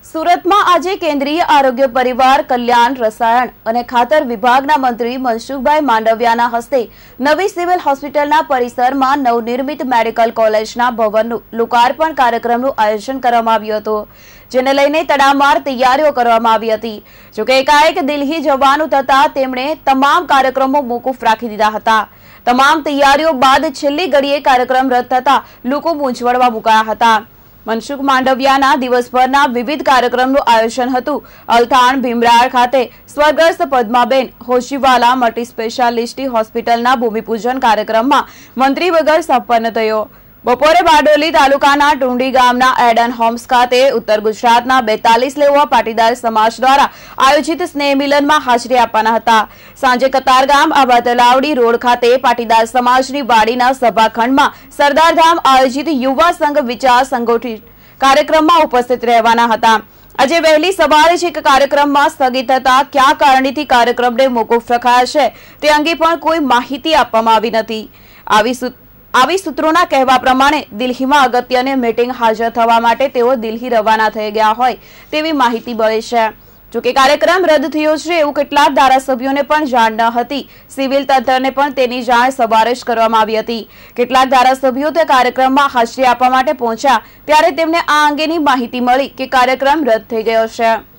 સુરત માં આજે કેન્દ્રીય આરોગ્ય પરિવાર કલ્યાણ રસાયણ અને ખાતર વિભાગના મંત્રી મનસુખભાઈ માંડવિયાના હસ્તે નવી સિવિલ હોસ્પિટલના પરિસરમાં નવનિર્મિત મેડિકલ કોલેજના ભવનનું લોકાર્પણ કાર્યક્રમનું આયોજન કરવામાં આવ્યું હતું, જેને લઈને તડામાર તૈયારીઓ કરવામાં આવી હતી। જોકે એકાએક દિલ્હી જવાનું થતા તેમણે તમામ કાર્યક્રમો મોકૂફ રાખી દીધા હતા। તમામ તૈયારીઓ બાદ છેલ્લી ઘડીએ કાર્યક્રમ રદ થતા લોકો મૂંઝવણમાં મુકાયા હતા। મનસુખ માંડવિયાના દિવસભરના વિવિધ કાર્યક્રમનું આયોજન હતું। અલથાણ ભીમરાળ ખાતે સ્વર્ગસ્થ પદ્માબેન હોશીવાલા મલ્ટી સ્પેશિયાલિટી હોસ્પિટલના ભૂમિપૂજન કાર્યક્રમમાં મંત્રી વગર સંપન્ન થયો। બપોરે બારડોલી તાલુકાના ટુંડી ગામના એડન હોમ્સ ખાતે ઉત્તર ગુજરાતના 42 લેવા પાટીદાર સમાજ દ્વારા આયોજિત સ્નેહ મિલનમાં હાજરી આપવાના હતા। સાંજે કતારગામ આબા તલાવડી રોડ ખાતે પાટીદાર સમાજની વાડીના સભાખંડમાં સરદારધામ આયોજિત યુવા સંઘ વિચાર સંગઠિત કાર્યક્રમમાં ઉપસ્થિત રહેવાના હતા। આજે વહેલી સવારે જ એક કાર્યક્રમમાં સ્થગિત થતા કયા કારણથી કાર્યક્રમને મોકૂફ રખાયા છે તે અંગે પણ કોઈ માહિતી આપવામાં આવી નથી। આવી સૂત્રોના કહેવા પ્રમાણે દિલ્હીમાં અગત્યની મીટિંગ હાજર થવા માટે તેઓ દિલ્હી રવાના થઈ ગયા હોય તેવી માહિતી મળી છે। જોકે કાર્યક્રમ રદ થયો છે એવું કેટલાક ધારાસભ્યોને પણ જાણ ન હતી। સિવિલ તંત્રને પણ તેની જાણ સવારે જ કરવામાં આવી હતી। કેટલાક ધારાસભ્યો તે કાર્યક્રમમાં હાજરી આપવા માટે પહોંચ્યા ત્યારે તેમને આ અંગેની માહિતી મળી કે કાર્યક્રમ રદ થઈ ગયો છે।